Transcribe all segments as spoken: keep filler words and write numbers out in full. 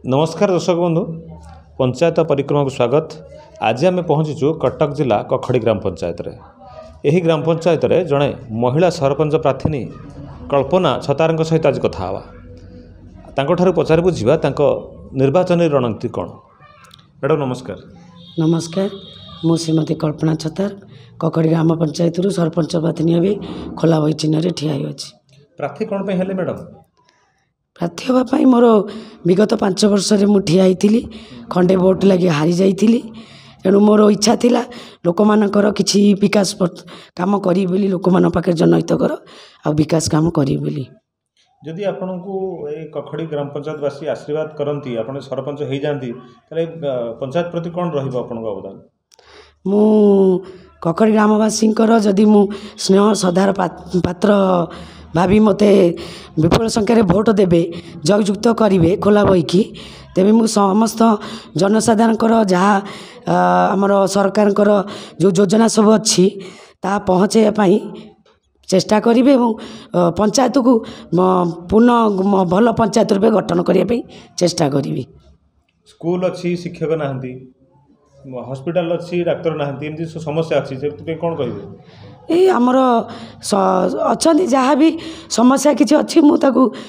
नमस्कार दर्शक बंधु पंचायत परिक्रमा को स्वागत। आज आम पहुँचीचु कटक जिला कखड़ी ग्राम पंचायत रे। यही ग्राम पंचायत रे जड़े महिला सरपंच प्रार्थी कल्पना छतार सहित आज कथा ठार पचार बुझा निर्वाचन रणनीति कौन। मैडम नमस्कार। नमस्कार, मु श्रीमती कल्पना छतार कखड़ी ग्राम पंचायत रु सरपंच प्रार्थी भी खोला बही चिन्ह ठिया प्रार्थी कौन पे हेले मैडम? प्रार्थी हाँपाई मोर विगत पांच वर्ष ठिया होती खंडे भोट लगे हारी जाइली। एणु मोर इच्छा थिला लोक मानकर किछि विकास काम करी बोली लोक मान पाखे जनहित कर आ विकास काम करी बोली। जदि आपन को ए कखड़ी ग्राम पंचायतवासी आशीर्वाद करती आपण सरपंच हो जाती पंचायत प्रति कौन रहिबो आपन को अवदान? मु कखड़ी ग्रामवासी जदि मु स्नेह श्रद्धार पात्र भाभी मते विपुल संख्यार भोट देवे जययुक्त करेंगे खोला बहीकि तेबे मु समस्त जनसाधारण जहाँ आमर सरकार जो योजना सब अच्छी ता पहुँचाई चेष्टा करें और पंचायत को पूर्ण भल पंचायत रूपे गठन करने चेष्टा करी। स्कूल अच्छी शिक्षक नाहंती, हॉस्पिटल अच्छी डाक्तर नाहंती, एमती समस्या अच्छी से कौन कहे? ये आमर अच्छा जहाँ भी समस्या किसी अच्छी मुझे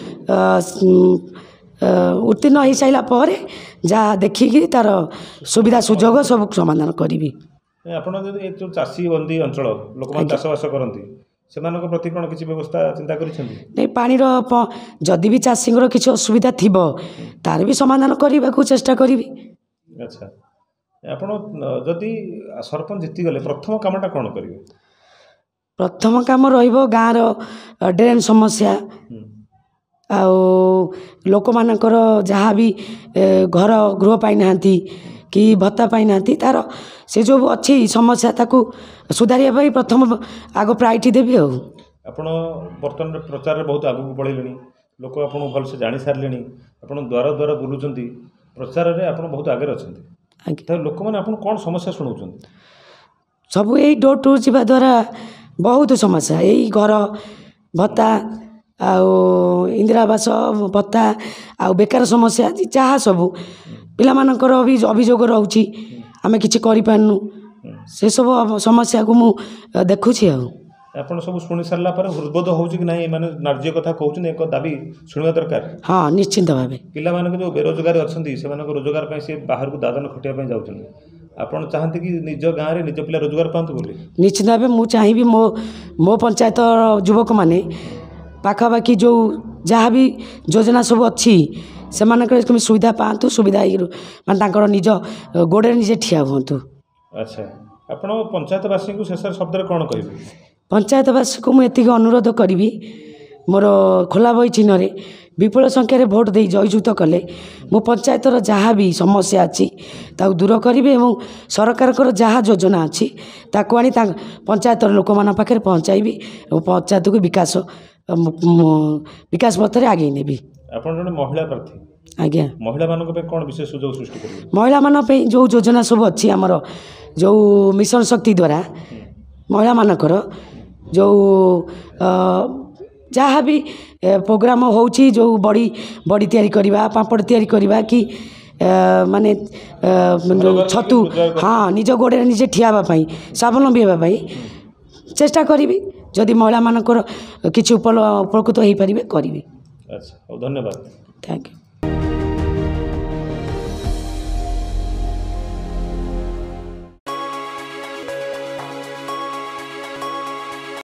उत्तीर्ण हो सारा पर जहाँ देखिकी तार सुविधा सुजोग सब समाधान करी। आपड़ जो चाषी बंदी अंचल लोक चाषबास करती से प्रति कौन किसी व्यवस्था चिंता कर पानी जदि भी चाषी किसी असुविधा थी तार भी समाधान करने को चेष्टा करी। अच्छा, आपड़ जदि सरपंच जीतीगले प्रथम कामटा कौन करेंगे? प्रथम काम रहिबो गाँर ड्रेन समस्या आउ लोक मानकर जहाँ भी घर गृह पाई नांती कि भत्ता पाई नांती तार से जो अच्छी समस्या ताकू सुधारिया पाई प्रथम आग प्रायोरिटी देवी। आपण बर्तमान प्रचार बहुत आगू पड़े लोक आपन भल से जानी सारे आपन द्वार द्वार बुलूं प्रचार में आप बहुत आगे अच्छा लोक मैंने आपन कौन समस्या शुणाऊँ? सब यही डोर टू जा द्वारा बहुत समस्या यही घर भत्ता आउ इंदिरा आवास भत्ता आउ बेकार समस्या जहाँ सबू पिला मानकर भी अभियोग रोचे आम कि से सब समस्या को मु देखुची। आपन सब शुणी सारा पर हृदबोध हो कि नहीं माने नार्य कथा कहउछन एक दाबी शुणवा दरकार? हाँ निश्चिंत भावे पिला मानक जो बेरोजगार अच्छी से रोजगार पाई से बाहर को दादन खटिया जाउछन आपन चाहते कि निज गाँव में निज पिला रोजगार पातु बोली? निश्चित भाव मु चाहिए मो मो पंचायत युवक माने पाखापाखि जो जहाँ भी योजना सब अच्छी से सुविधा पातु सुविधा माने निज गोड़े निजे ठिया हूँ। अच्छा, आपन पंचायतवासी को शेष शब्द कौन कह? पंचायतवासी को मुझे अनुरोध करी मोर खोला बही चिन्ह विपुल संख्यार भोट दे जययुक्त कले मो पंचायतर जहाँ भी समस्या अच्छी दूर करी और सरकार जहाँ योजना अच्छी ताकू आनी पंचायत लोक मान पाखे पहुँचाइबी और पंचायत को विकास विकास पथ में आगे नेबी। आपन जने महिला प्रार्थी आज्ञा महिला मानक पे कौन विशेष सुजोग सृष्टि करेंगे? महिला मान पे जो योजना सब अच्छी आमर जो मिशन शक्ति द्वारा महिला मानकर जो जहाँ भी प्रोग्राम होची जो बड़ी बड़ी तैयारी करवा पापड़ तैयारी करवा कि माने जो छतु हाँ निज गोड़े निजे ठिया होगापाई स्वावलम्बी होगापाई चेष्टा करी जदि महिला मानकर किसी उपकृत हो पारे करी। अच्छा, धन्यवाद। Thank you.